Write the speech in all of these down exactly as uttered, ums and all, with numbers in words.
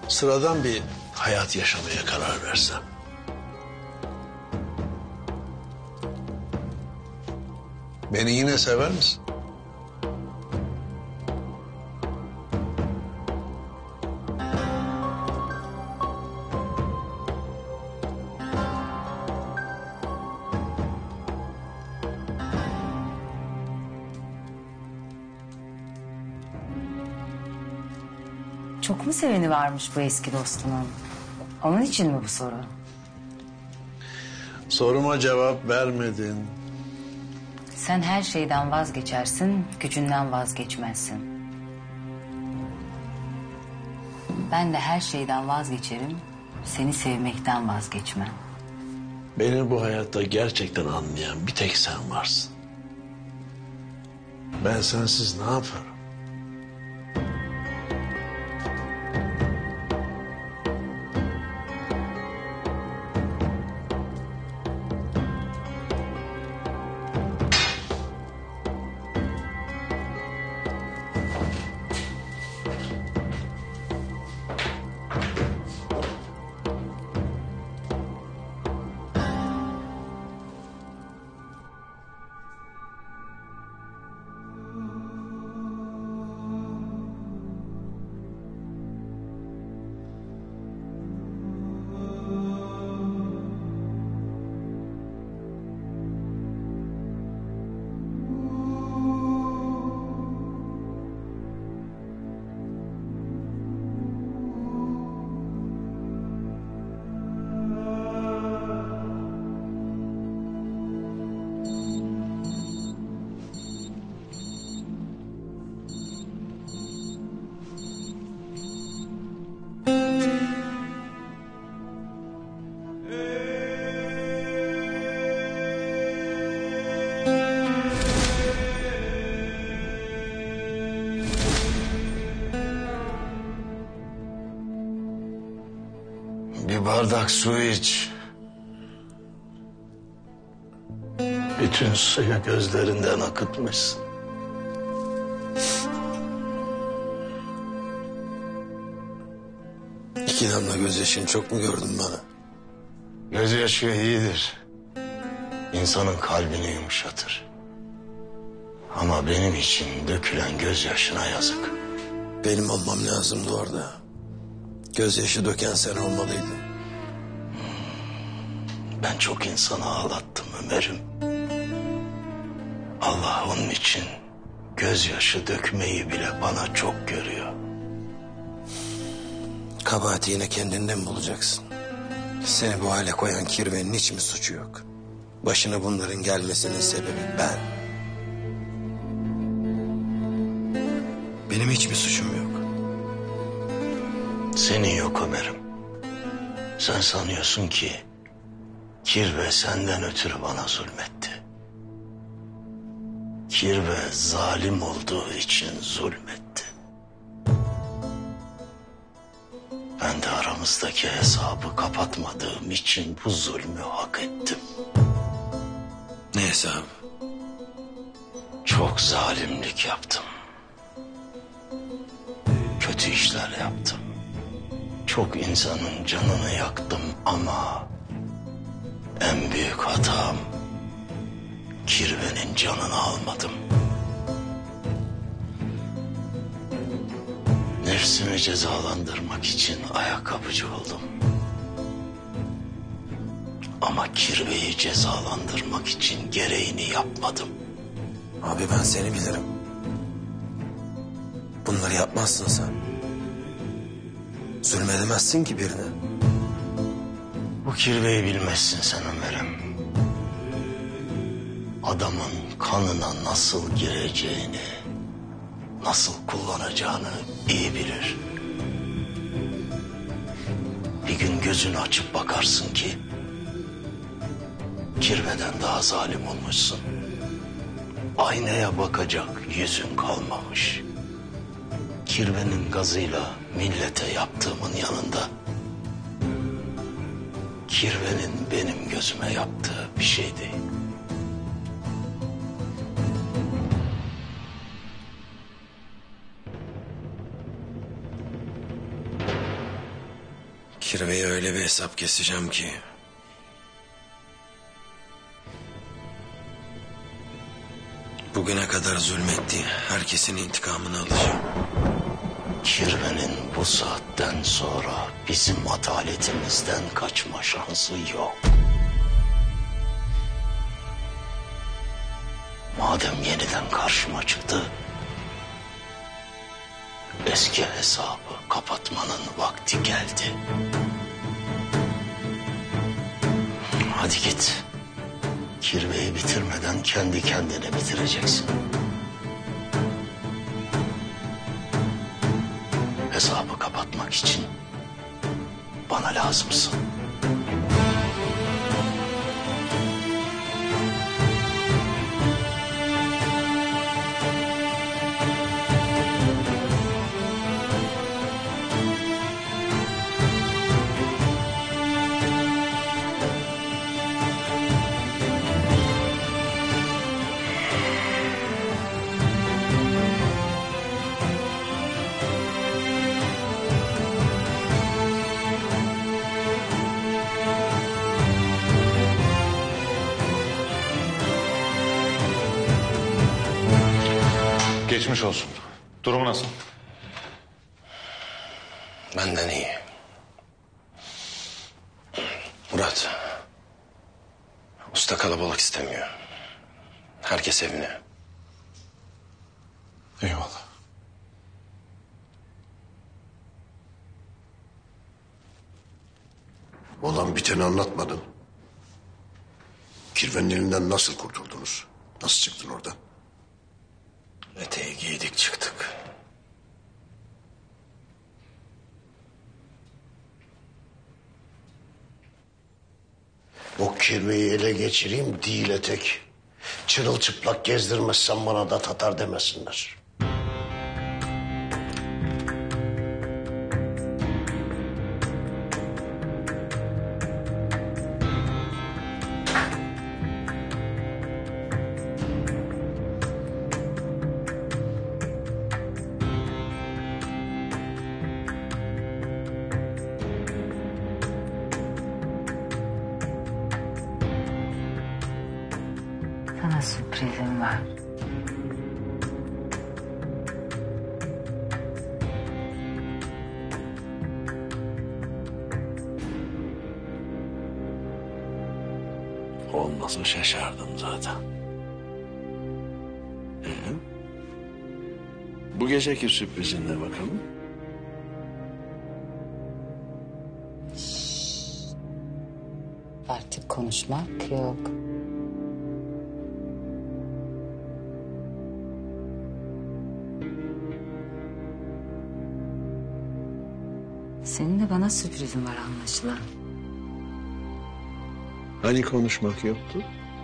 sıradan bir hayat yaşamaya karar versem, beni yine sever misin? Çok mu seveni varmış bu eski dostunun? Onun için mi bu soru? Soruma cevap vermedin. Sen her şeyden vazgeçersin, gücünden vazgeçmezsin. Ben de her şeyden vazgeçerim, seni sevmekten vazgeçmem. Beni bu hayatta gerçekten anlayan bir tek sen varsın. Ben sensiz ne yaparım? Bir bardak su iç. Bütün suyu gözlerinden akıtmışsın. İki damla gözyaşın çok mu gördün bana? Gözyaşı iyidir. İnsanın kalbini yumuşatır. Ama benim için dökülen gözyaşına yazık. Benim olmam lazımdı orada. Gözyaşı döken sen olmalıydın. Ben çok insanı ağlattım Ömer'im. Allah onun için gözyaşı dökmeyi bile bana çok görüyor. Kabahati yine kendinden bulacaksın. Seni bu hale koyan kirvenin hiç mi suçu yok? Başına bunların gelmesinin sebebi ben. Benim hiçbir suçum yok. Senin yok Ömer'im. Sen sanıyorsun ki Kirve senden ötürü bana zulmetti. Kirve zalim olduğu için zulmetti. Ben de aramızdaki hesabı kapatmadığım için bu zulmü hak ettim. Ne hesabı? Çok zalimlik yaptım. Kötü işler yaptım. Çok insanın canını yaktım ama en büyük hatam Kirve'nin canını almadım. Nefsimi cezalandırmak için ayakkabıcı oldum. Ama Kirve'yi cezalandırmak için gereğini yapmadım. Abi ben seni bilirim. Bunları yapmazsın sen. Zulmedemezsin ki birine. Bu Kirve'yi bilmezsin sen Ömer'im. Adamın kanına nasıl gireceğini, nasıl kullanacağını iyi bilir. Bir gün gözünü açıp bakarsın ki Kirve'den daha zalim olmuşsun. Aynaya bakacak yüzün kalmamış. Kirve'nin gazıyla millete yaptığımın yanında Kirve'nin benim gözüme yaptığı bir şey değil. Kirve'ye öyle bir hesap keseceğim ki... bugüne kadar zulmettiği herkesin intikamını alacağım. Kirve'nin bu saatten sonra bizim adaletimizden kaçma şansı yok. Madem yeniden karşıma çıktı, eski hesabı kapatmanın vakti geldi. Hadi git. Kirveyi bitirmeden kendi kendine bitireceksin. Hesabı kapatmak için bana lazımsın. Geçmiş olsun. Durumu nasıl? Benden iyi. Murat. Usta kalabalık istemiyor. Herkes evine. Eyvallah. Olan biteni anlatmadın. Kirvenin elinden nasıl kurtuldunuz? Nasıl çıktın oradan? Eteği giydik çıktık. O kirveyi ele geçireyim değil etek. Çırılçıplak gezdirmezsen bana da Tatar demesinler. Sana sürprizim var. Olmasa şaşardım zaten. Ee, bu geceki sürprizin ne bakalım? Artık konuşmak yok. Senin de bana sürprizin var anlaşılan. Hani konuşmak yoktu?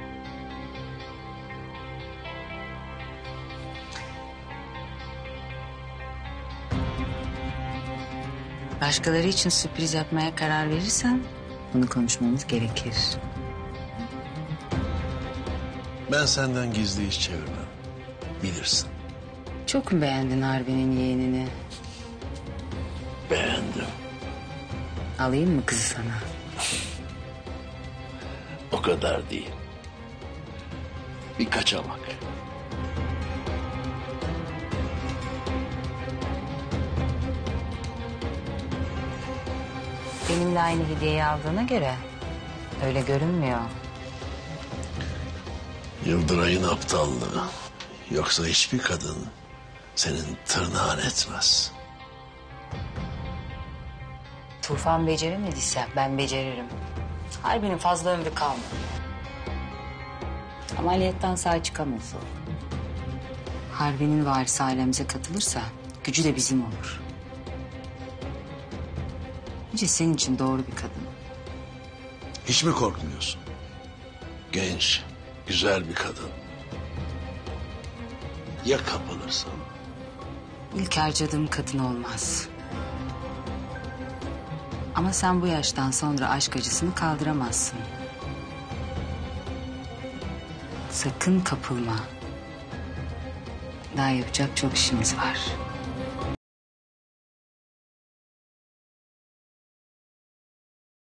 Başkaları için sürpriz yapmaya karar verirsen bunu konuşmamız gerekir. Ben senden gizli iş çevirmem. Bilirsin. Çok mu beğendin Harbi'nin yeğenini? Beğendim. Alayım mı kızı sana? O kadar değil. Bir kaçamak. Benimle aynı hediyeyi aldığına göre öyle görünmüyor. Yıldıray'ın aptallığı. Yoksa hiçbir kadın senin tırnağın etmez. Tufan beceremediyse ben beceririm. Harbi'nin fazla ömrü kalmadı. Ameliyattan sağ çıkamaz o. Harbi'nin varisi ailemize katılırsa gücü de bizim olur. Bence senin için doğru bir kadın. Hiç mi korkmuyorsun? Genç, güzel bir kadın. Ya kapılırsan? İlk harcadığım kadın olmaz. Ama sen bu yaştan sonra aşk acısını kaldıramazsın. Sakın kapılma. Daha yapacak çok işimiz var.